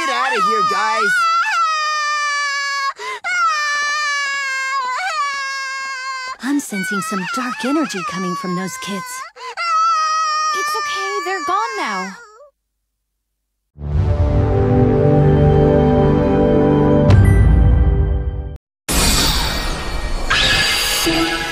get out of here, guys. I'm sensing some dark energy coming from those kids. It's okay, they're gone now. See